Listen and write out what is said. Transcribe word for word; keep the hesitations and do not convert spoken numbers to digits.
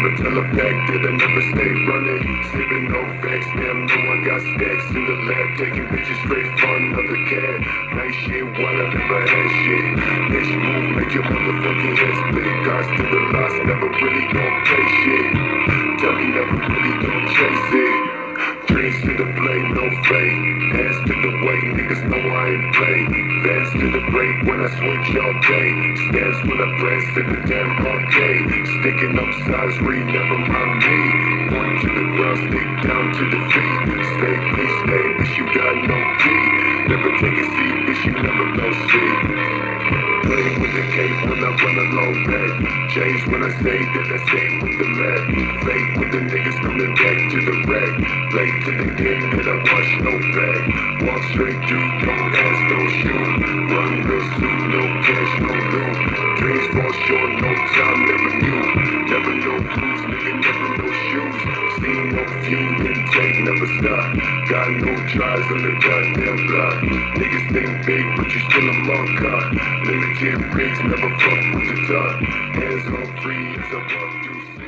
never tell a fact that I never stay running. Sipping no facts, damn, no one got stacks in the lab. Taking bitches straight from another cat. Nice shit while I never had shit. Next move, make your motherfucking head split. Guys to the loss, never really gon' play shit. Tell me never really gon' chase it. Dreams to the play, no fake. Hands to the way, niggas know I ain't play. Fast to the break when I switch all day. Stands when I press to the damn arcade. Sticking up sides, read, never mind me. One to the ground, stick down to the feet. Stay, please stay, bitch, you got no key. Never take a seat, bitch, you never go see. Play with the cape when I run a low back. Change when I say that I stay with the lab. Fake when the niggas coming back to the rack. Late to the game that I watch no back. Walk straight through, don't ask, don't shoot. Run real soon, no cash, no loot. Dreams fall short, no time, never knew. Never no clues, nigga, never no shoes. Seen no fume, intake, never stop. Got no tries on the goddamn block. Niggas think big, but you still a long car. Limited rigs, never fuck with the top. Hands on free as I walk through.